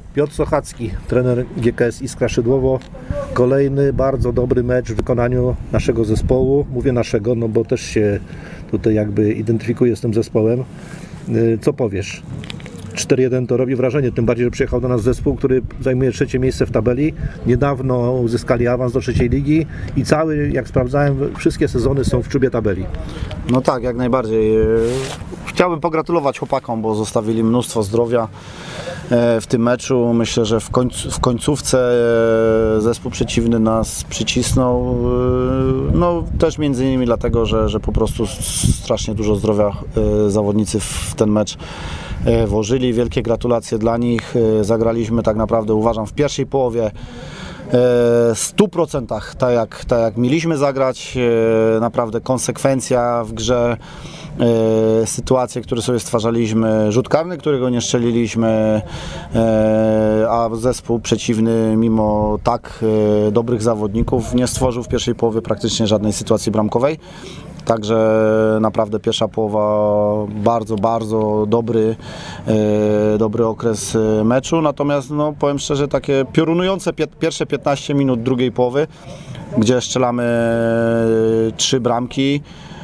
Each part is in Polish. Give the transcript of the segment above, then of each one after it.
Piotr Sochacki, trener GKS Iskra Szydłowo. Kolejny bardzo dobry mecz w wykonaniu naszego zespołu. Mówię naszego, no bo też się tutaj jakby identyfikuję z tym zespołem. Co powiesz? 4-1 to robi wrażenie, tym bardziej, że przyjechał do nas zespół, który zajmuje trzecie miejsce w tabeli. Niedawno uzyskali awans do trzeciej ligi i cały, jak sprawdzałem, wszystkie sezony są w czubie tabeli. No tak, jak najbardziej. Chciałbym pogratulować chłopakom, bo zostawili mnóstwo zdrowia w tym meczu. Myślę, że w końcówce zespół przeciwny nas przycisnął. No też między innymi dlatego, że po prostu strasznie dużo zdrowia zawodnicy w ten mecz włożyli. Wielkie gratulacje dla nich. Zagraliśmy tak naprawdę, uważam, w pierwszej połowie 100% tak jak mieliśmy zagrać. Naprawdę konsekwencja w grze, sytuacje, które sobie stwarzaliśmy, rzut karny, którego nie strzeliliśmy, a zespół przeciwny mimo tak dobrych zawodników nie stworzył w pierwszej połowie praktycznie żadnej sytuacji bramkowej. Także naprawdę pierwsza połowa bardzo dobry okres meczu, natomiast no, powiem szczerze, takie piorunujące pierwsze 15 minut drugiej połowy, gdzie strzelamy 3 bramki,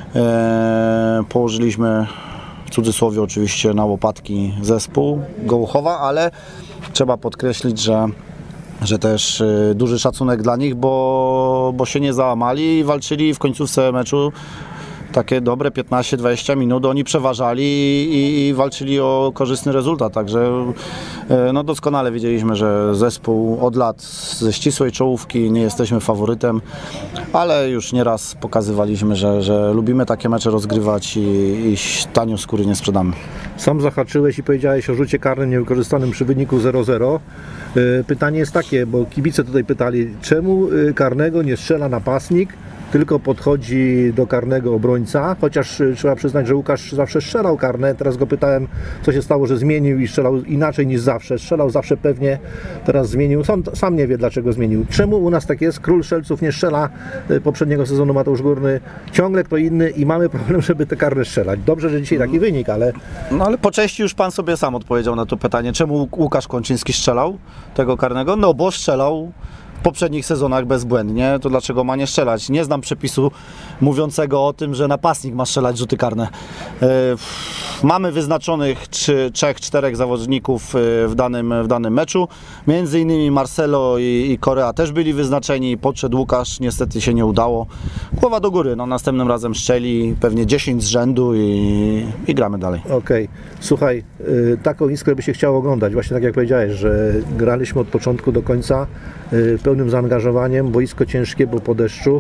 położyliśmy w cudzysłowie oczywiście na łopatki zespół Gołuchowa, ale trzeba podkreślić, że też duży szacunek dla nich, bo się nie załamali i walczyli w końcówce meczu. Takie dobre 15-20 minut oni przeważali i walczyli o korzystny rezultat, także no doskonale wiedzieliśmy, że zespół od lat ze ścisłej czołówki, nie jesteśmy faworytem, ale już nieraz pokazywaliśmy, że lubimy takie mecze rozgrywać i tanio skóry nie sprzedamy. Sam zahaczyłeś i powiedziałeś o rzucie karnym niewykorzystanym przy wyniku 0-0. Pytanie jest takie, bo kibice tutaj pytali, czemu karnego nie strzela napastnik, tylko podchodzi do karnego obrońca, chociaż trzeba przyznać, że Łukasz zawsze strzelał karne. Teraz go pytałem, co się stało, że zmienił i strzelał inaczej niż zawsze. Strzelał zawsze pewnie, teraz zmienił. Sam nie wie, dlaczego zmienił. Czemu u nas tak jest? Król strzelców nie strzela poprzedniego sezonu, Mateusz Górny. Ciągle kto inny i mamy problem, żeby te karne strzelać. Dobrze, że dzisiaj taki wynik, ale... No ale po części już pan sobie sam odpowiedział na to pytanie. Czemu Łukasz Kończyński strzelał tego karnego? No bo strzelał w poprzednich sezonach bezbłędnie, to dlaczego ma nie strzelać? Nie znam przepisu mówiącego o tym, że napastnik ma strzelać rzuty karne. Mamy wyznaczonych 3-4 zawodników w danym meczu. Między innymi Marcelo i Korea też byli wyznaczeni. Podszedł Łukasz, niestety się nie udało. Głowa do góry, no następnym razem strzeli pewnie 10 z rzędu i gramy dalej. Okej. Słuchaj, taką Iskrę by się chciało oglądać, właśnie tak jak powiedziałeś, że graliśmy od początku do końca pełnym zaangażowaniem, boisko ciężkie, bo po deszczu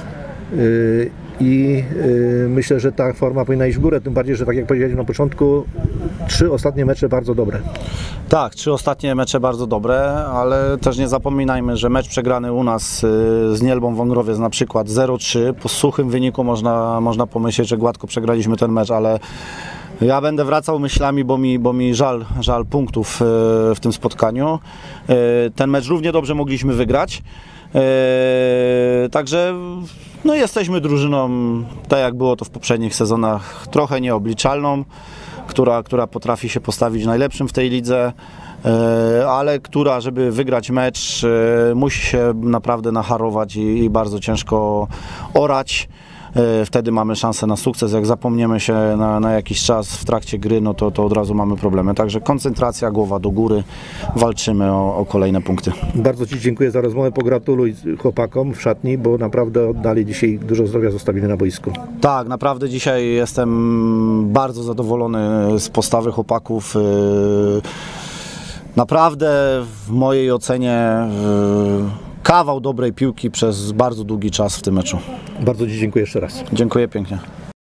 i myślę, że ta forma powinna iść w górę, tym bardziej, że tak jak powiedzieliśmy na początku, 3 ostatnie mecze bardzo dobre. Tak, 3 ostatnie mecze bardzo dobre, ale też nie zapominajmy, że mecz przegrany u nas z Nielbą Wągrowiec na przykład 0-3, po suchym wyniku można pomyśleć, że gładko przegraliśmy ten mecz, ale ja będę wracał myślami, bo mi żal punktów w tym spotkaniu. Ten mecz równie dobrze mogliśmy wygrać. Także no jesteśmy drużyną, tak jak było to w poprzednich sezonach, trochę nieobliczalną, która potrafi się postawić najlepszym w tej lidze, ale która, żeby wygrać mecz, musi się naprawdę nacharować i bardzo ciężko orać. Wtedy mamy szansę na sukces. Jak zapomniemy się na jakiś czas w trakcie gry, no to od razu mamy problemy. Także koncentracja, głowa do góry, walczymy o kolejne punkty. Bardzo Ci dziękuję za rozmowę. Pogratuluj chłopakom w szatni, bo naprawdę oddali dzisiaj, dużo zdrowia zostawili na boisku. Tak, naprawdę dzisiaj jestem bardzo zadowolony z postawy chłopaków. Naprawdę w mojej ocenie kawał dobrej piłki przez bardzo długi czas w tym meczu. Bardzo Ci dziękuję jeszcze raz. Dziękuję pięknie.